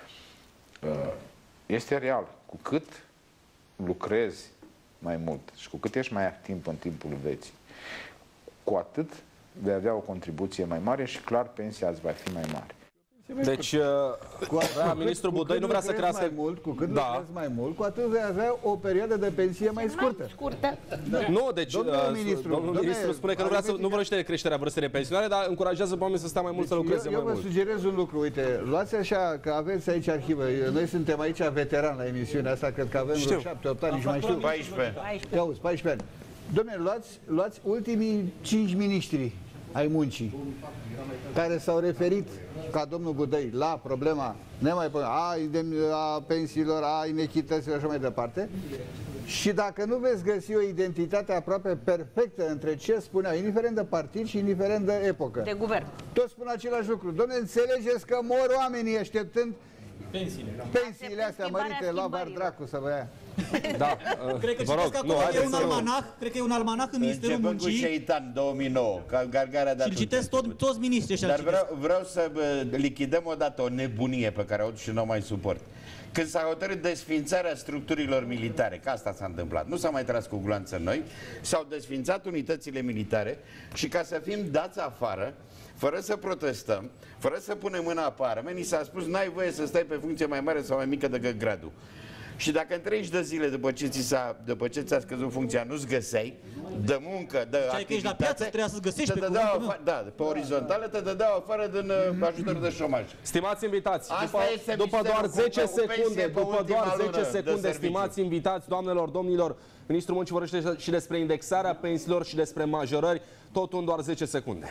este real, cu cât lucrezi mai mult și cu cât ești mai activ în timpul vieții, cu atât vei avea o contribuție mai mare și clar pensia îți va fi mai mare. Deci, ministrul Budăi nu vrea să crească... Cu cât lucrezi mai mult, cu atât vei avea o perioadă de pensie mai scurtă. Nu, deci domnul ministru spune că nu vorbește de creșterea vârstei de pensionare, dar încurajează pe oameni să stea mai mult, să lucreze mai mult. Eu vă sugerez un lucru, uite, luați așa, că aveți aici arhivă, noi suntem aici veterani la emisiunea asta, cred că avem vreo 7-8 ani, nici mai știu. 14. Ia uzi, 14 ani. Dom'le, luați ultimii 5 miniștri ai muncii care s-au referit ca domnul Budăi la problema a pensiilor, a inechităților și așa mai departe. Și dacă nu veți găsi o identitate aproape perfectă între ce spuneau, indiferent de partid și indiferent de epocă, de guvern, toți spun același lucru. Dom'le, înțelegeți că mor oamenii așteptând pensiile astea mărite, la bar dracu să vă ia. Da, cred că citesc acolo, e un almanah, cred că e un almanah în Ministerul Muncii. Începând cu Șeitan 2009, ca gargarea de atunci. Și citesc toți miniștrii. Dar vreau să lichidăm odată o nebunie pe care o aud și nu o mai suport. Când s-a hotărât desfințarea structurilor militare, că asta s-a întâmplat, nu s-a mai tras cu gloanță noi, s-au desfințat unitățile militare și ca să fim dați afară, fără să protestăm, fără să punem mâna pe arme, ni s-a spus n-ai voie să stai pe funcție mai mare sau mai mică decât gradul. Și dacă în 30 de zile după ce ți-a scăzut funcția nu-ți găseai de muncă, de activitate, că ești la piață, trebuia să-ți găsești pe orizontală te dădeau afară din ajutor de șomaj. Stimați invitați, după doar 10 secunde, stimați invitați, doamnelor, domnilor, ministrul muncii vorbește și despre indexarea pensiilor și despre majorări, totul în doar 10 secunde.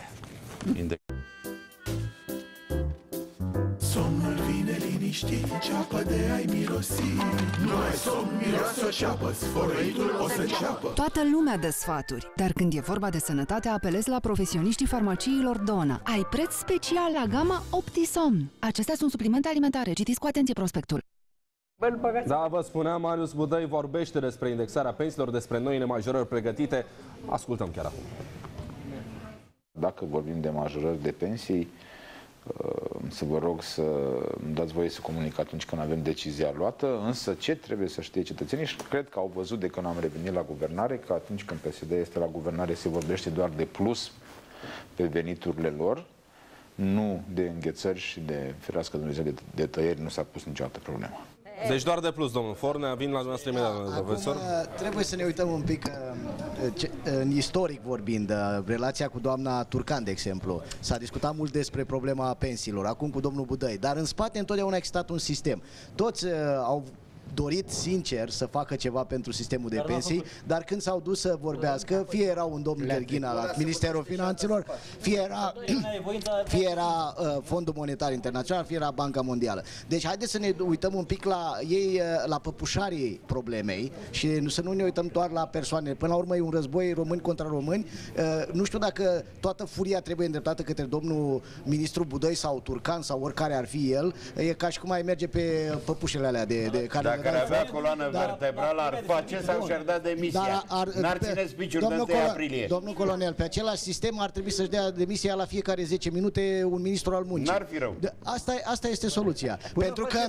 Somnul vine liniștit, ceapă de ai mirosi. Nu ai somn, miroase o ceapă, sfărăitul o să înceapă. Toată lumea dă sfaturi, dar când e vorba de sănătate, apelezi la profesioniștii farmaciilor Dona. Ai preț special la gama OptiSomn. Acestea sunt suplimente alimentare. Citiți cu atenție prospectul. Da, vă spuneam, Marius Budăi vorbește despre indexarea pensiilor, despre noile majorări pregătite. Ascultăm chiar acum. Dacă vorbim de majorări de pensii, să vă rog să îmi dați voie să comunic atunci când avem decizia luată, însă ce trebuie să știe cetățenii, și cred că au văzut de când am revenit la guvernare, că atunci când PSD este la guvernare se vorbește doar de plus pe veniturile lor, nu de înghețări și de, ferească Dumnezeu, de tăieri, nu s-a pus niciodată problema. Deci doar de plus, domnul Fornea, vin la dumneavoastră imediat, profesor. Trebuie să ne uităm un pic, în istoric vorbind, relația cu doamna Turcan, de exemplu. S-a discutat mult despre problema pensiilor, acum cu domnul Budăi, dar în spate întotdeauna a existat un sistem. Toți au dorit sincer să facă ceva pentru sistemul de pensii, dar când s-au dus să vorbească, fie era un domnul Gherghina la Ministerul Finanțelor, fie era Fondul Monetar Internațional, fie era Banca Mondială. Deci haideți să ne uităm un pic la ei, la păpușarii problemei și să nu ne uităm doar la persoane. Până la urmă e un război români contra români. Nu știu dacă toată furia trebuie îndreptată către domnul ministru Budăi sau Turcan sau oricare ar fi el. E ca și cum ai merge pe păpușele alea de care care avea coloană vertebrală ar face sau și-ar da demisia. N-ar ține speech-ul de 1 aprilie. Domnul colonel, pe același sistem ar trebui să-și dea demisia la fiecare 10 minute un ministru al muncii. N-ar fi rău. Asta este soluția. Pentru că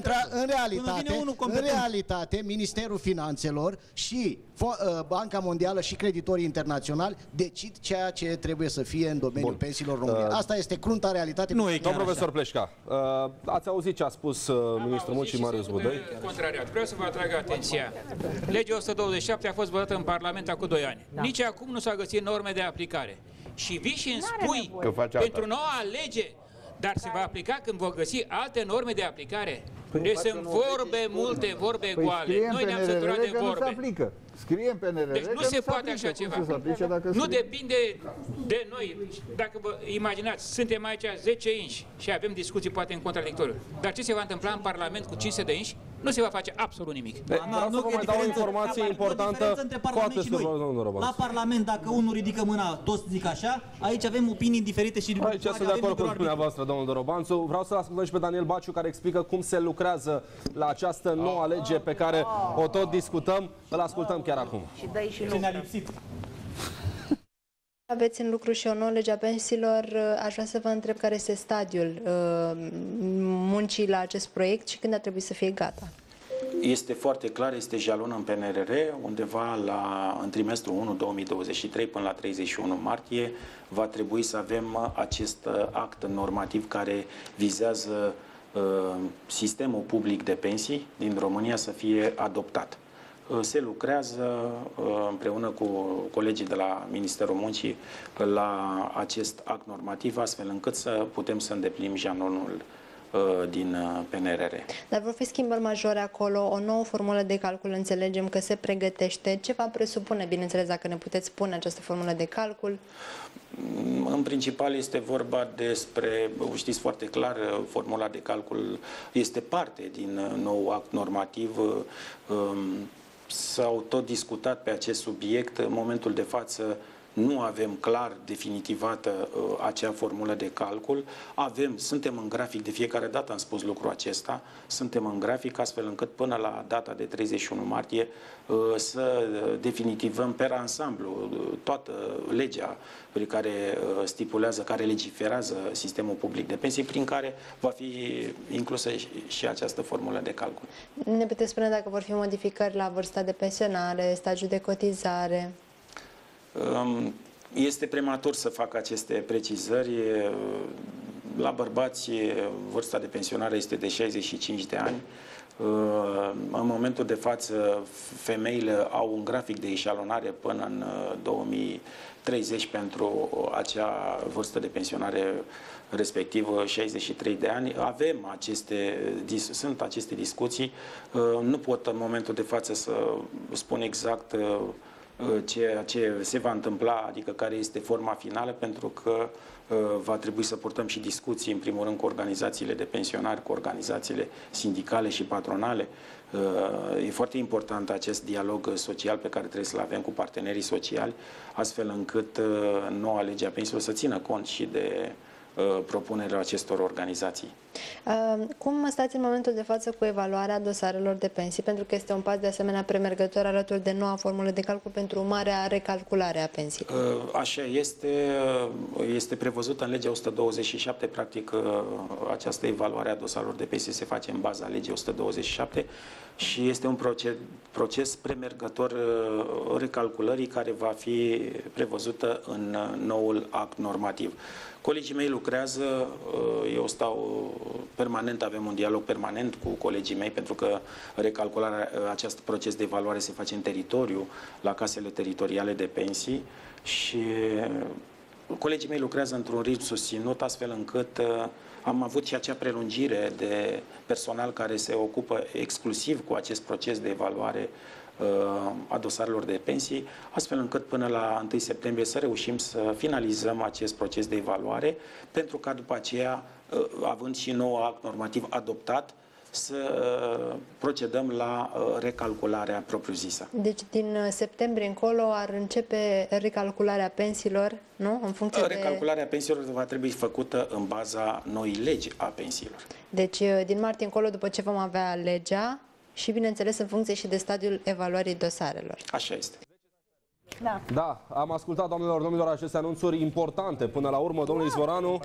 în realitate Ministerul Finanțelor și Banca Mondială și creditorii internaționali decid ceea ce trebuie să fie în domeniul pensiilor României. Asta este crunta realitate. Domnul profesor Pleșca, ați auzit ce a spus ministrul muncii Marius Budăi? Contrariat. Vreau să vă atrag atenția. Legea 127 a fost votată în Parlament acum 2 ani. Nici acum nu s-a găsit norme de aplicare. Și vii și îmi spui pentru noua lege, dar se va aplica când vor găsi alte norme de aplicare. Deci sunt vorbe multe, vorbe goale. Noi ne-am săturat de vorbe. Scrie în PNRR. Deci nu se poate așa ceva. Nu depinde de noi. Dacă vă imaginați, suntem aici 10 inși și avem discuții poate în contradictoriu. Dar ce se va întâmpla în Parlament cu 500 de inși? Nu se va face absolut nimic. Vreau să vă mai dau o informație importantă. La Parlament, dacă unul ridică mâna, toți zic așa, aici avem opinii diferite și... Aici sunt de acord cu dumneavoastră, domnul Dorobanțu. Vreau să-l ascultăm și pe Daniel Baciu, care explică cum se lucrează la această nouă lege pe care o tot discutăm. Îl ascultăm chiar acum. Și dă-i și lucru. Aveți în lucru și o nouă lege a pensiilor. Aș vrea să vă întreb care este stadiul muncii la acest proiect și când ar trebui să fie gata. Este foarte clar, este jalon în PNRR, undeva în trimestrul 1 2023 până la 31 martie va trebui să avem acest act normativ care vizează sistemul public de pensii din România să fie adoptat. Se lucrează împreună cu colegii de la Ministerul Muncii la acest act normativ, astfel încât să putem să îndeplinim jalonul din PNRR. Dar vor fi schimbări majore acolo, o nouă formulă de calcul, înțelegem că se pregătește. Ce va presupune, bineînțeles, dacă ne puteți spune această formulă de calcul? În principal este vorba despre, știți foarte clar, formula de calcul este parte din nou act normativ. S-au tot discutat pe acest subiect. În momentul de față nu avem clar definitivată acea formulă de calcul. Suntem în grafic, de fiecare dată am spus lucrul acesta, suntem în grafic astfel încât până la data de 31 martie să definitivăm per ansamblu toată legea pe care stipulează, care legiferează sistemul public de pensii, prin care va fi inclusă și această formulă de calcul. Ne puteți spune dacă vor fi modificări la vârsta de pensionare, stagiul de cotizare? Este prematur să fac aceste precizări. La bărbați, vârsta de pensionare este de 65 de ani. În momentul de față, femeile au un grafic de eșalonare până în 2030 pentru acea vârstă de pensionare respectiv 63 de ani. Sunt aceste discuții. Nu pot în momentul de față să spun exact ceea ce se va întâmpla, adică care este forma finală, pentru că va trebui să purtăm și discuții, în primul rând, cu organizațiile de pensionari, cu organizațiile sindicale și patronale. E foarte important acest dialog social pe care trebuie să-l avem cu partenerii sociali, astfel încât noua lege a pensiilor să țină cont și de propunerea acestor organizații. Cum stați în momentul de față cu evaluarea dosarelor de pensii? Pentru că este un pas de asemenea premergător alături de noua formulă de calcul pentru urmarea recalculare a pensiilor. Așa este prevăzută în legea 127, practic această evaluare a dosarelor de pensii se face în baza legii 127 și este un proces premergător recalculării care va fi prevăzută în noul act normativ. Colegii mei lucrează, eu stau permanent, avem un dialog permanent cu colegii mei, pentru că recalcularea, acest proces de evaluare se face în teritoriu, la casele teritoriale de pensii și colegii mei lucrează într-un ritm susținut, astfel încât am avut și acea prelungire de personal care se ocupă exclusiv cu acest proces de evaluare a dosarelor de pensii, astfel încât până la 1 septembrie să reușim să finalizăm acest proces de evaluare, pentru ca după aceea, având și nou act normativ adoptat, să procedăm la recalcularea propriu-zisă. Deci din septembrie încolo ar începe recalcularea pensiilor, nu? În funcție recalcularea pensiilor va trebui făcută în baza noii legi a pensiilor. Deci din martie încolo, după ce vom avea legea, și, bineînțeles, în funcție și de stadiul evaluării dosarelor. Așa este. Da, am ascultat, doamnelor, domnilor, aceste anunțuri importante. Până la urmă, domnul Izvoranu...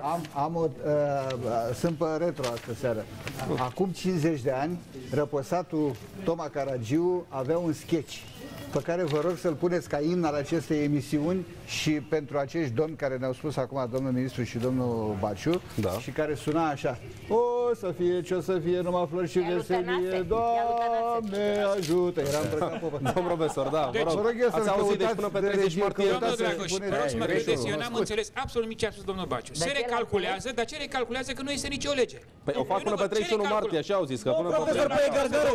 Sunt pe retro astă seară. Acum 50 de ani, răposatul Toma Caragiu avea un sketch pe care vă rog să-l puneți ca imn al acestei emisiuni și pentru acești domni care ne-au spus acum, domnul ministru și domnul Baciu, și care suna așa: o să fie, ce o să fie, numai flori și veselie. Doamne, ajută! Era îmbrăcat popa. Domnul profesor, da, vă rog. Ați auzit, deci până pe 30 martie. Domnul Dragoș, vreau să mă credeți, eu n-am înțeles absolut nimic ce a spus domnul Baciu. Se recalculează, dar ce recalculează că nu este nicio lege. Păi o fac până pe 31 martie, așa au zis, că până pe... Profesor, pe gargară,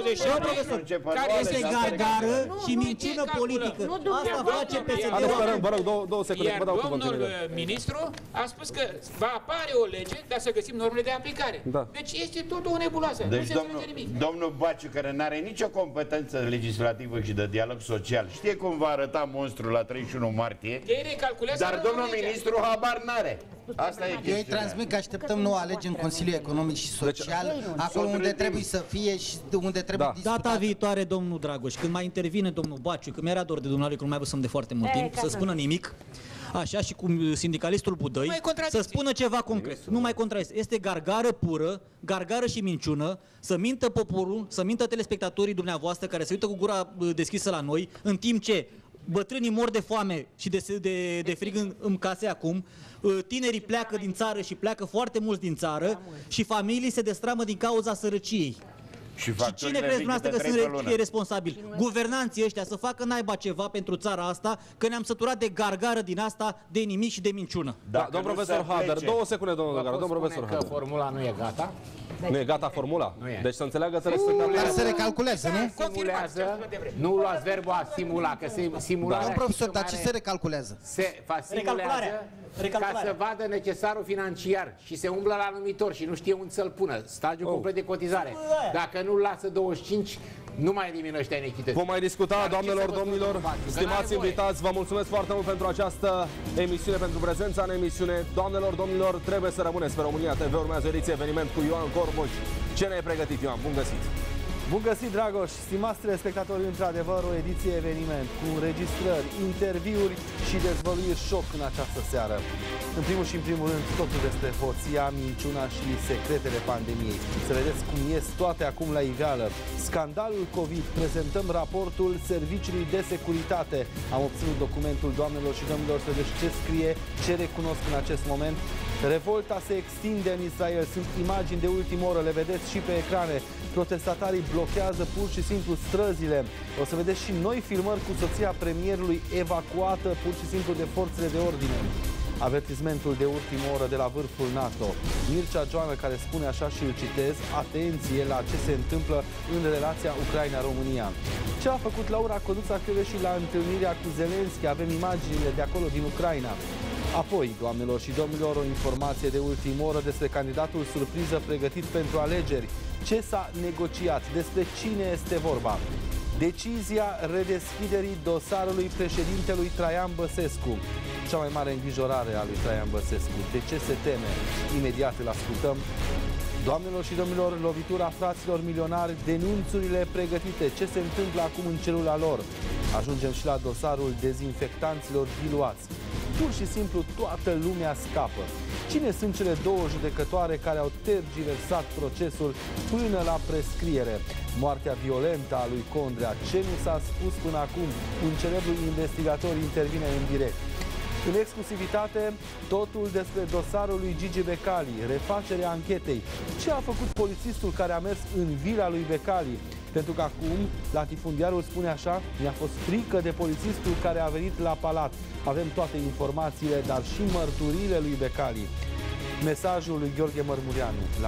care este gargară și minciună politică. Asta face PSD-ul. Vă rog, două secunde, vă dau cuvântul. Domnul ministru a spus că va apare o lege, dar să găsim normele de aplicare. Deci este tot o nebuloasă. Deci domnul Baciu, care nu are nicio competență legislativă și de dialog social, știe cum va arăta monstrul la 31 martie, dar domnul ministru habar n-are. Asta e chestia. Eu îi transmit că așteptăm noua lege în Consiliul Economic și Social, acolo unde trebuie să fie și unde trebuie discutat. Data viitoare, domnul Dragoș, când mai intervine domnul Baciu, că mi-era dor de dumneavoastră, că nu mai văzusem de foarte mult timp, să spună nimic, așa și cu sindicalistul Budăi, să spună ceva concret. Nu mai contrazice. Este gargară pură, gargară și minciună, să mintă poporul, să mintă telespectatorii dumneavoastră care se uită cu gura deschisă la noi, în timp ce bătrânii mor de foame și de frig în case acum, tinerii pleacă din țară și pleacă foarte mulți din țară și familii se destramă din cauza sărăciei. Și cine crezi dumneavoastră că sunt responsabili? Guvernanții ăștia să facă naiba ceva pentru țara asta, că ne-am săturat de gargară din asta, de nimic și de minciună. Da, domnul profesor Hader, 2 secunde, domnul Gargar, domnul profesor Hader. Că formula nu e gata? Nu e gata formula? Nu e. Deci să înțeleagă telespectatorii. Dar se recalculează, nu? Simulează, nu luați verbul a simula, că simularea... Da, profesor, dar ce se recalculează? Se simulează ca să vadă necesarul financiar și se umblă la numitor și nu știe unde să-l pună. Stagiul complet de cotizare. Dacă nu-l lasă 25, nu mai elimină ăștia inechități. Vom mai discuta, doamnelor, domnilor, stimați invitați, vă mulțumesc foarte mult pentru această emisiune, pentru prezența în emisiune. Doamnelor, domnilor, trebuie să rămâneți pe România TV, urmează o ediție eveniment cu Ioan Corbuș. Ce ne-ai pregătit, Ioan? Bun găsit! Bun găsit, Dragoș! Stimați telespectatori, într-adevăr, o ediție eveniment cu înregistrări, interviuri și dezvăluiri șoc în această seară. În primul și în primul rând, totul despre hoția, minciuna și secretele pandemiei. Să vedeți cum ies toate acum la iveală. Scandalul COVID, prezentăm raportul Serviciului de Securitate. Am obținut documentul, doamnelor și domnilor, să vedeți ce scrie, ce recunosc în acest moment. Revolta se extinde în Israel, sunt imagini de ultimă oră, le vedeți și pe ecrane. Protestatarii blochează pur și simplu străzile. O să vedeți și noi filmări cu soția premierului evacuată pur și simplu de forțele de ordine. Avertismentul de ultimă oră de la vârful NATO. Mircea Joană, care spune așa și îl citez: atenție la ce se întâmplă în relația Ucraina-România. Ce a făcut Laura Codruța și la întâlnirea cu Zelenski? Avem imaginile de acolo din Ucraina. Apoi, doamnelor și domnilor, o informație de ultimă oră despre candidatul surpriză pregătit pentru alegeri. Ce s-a negociat? Despre cine este vorba? Decizia redeschiderii dosarului președintelui Traian Băsescu. Cea mai mare îngrijorare a lui Traian Băsescu. De ce se teme? Imediat îl ascultăm. Doamnelor și domnilor, lovitura fraților milionari, denunțurile pregătite. Ce se întâmplă acum în celula lor? Ajungem și la dosarul dezinfectanților diluați. Pur și simplu toată lumea scapă. Cine sunt cele două judecătoare care au tergiversat procesul până la prescriere? Moartea violentă a lui Condrea. Ce nu s-a spus până acum? Un celebru investigator intervine în direct. În exclusivitate, totul despre dosarul lui Gigi Becali, refacerea anchetei. Ce a făcut polițistul care a mers în vila lui Becali? Pentru că acum, latifundiarul spune așa: mi-a fost frică de polițistul care a venit la palat. Avem toate informațiile, dar și mărturiile lui Becali. Mesajul lui Gheorghe Mărmureanu, la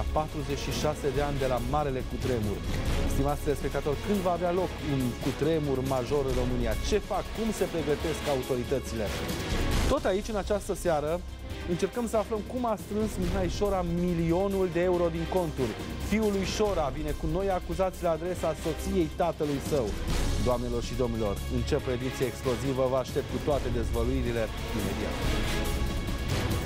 46 de ani de la Marele Cutremur. Stimați telespectatori, când va avea loc un cutremur major în România? Ce fac? Cum se pregătesc autoritățile? Tot aici, în această seară, încercăm să aflăm cum a strâns Mihai Șora milionul de euro din conturi. Fiul lui Șora vine cu noi acuzații la adresa soției tatălui său. Doamnelor și domnilor, încep o ediție explozivă, vă aștept cu toate dezvăluirile imediat.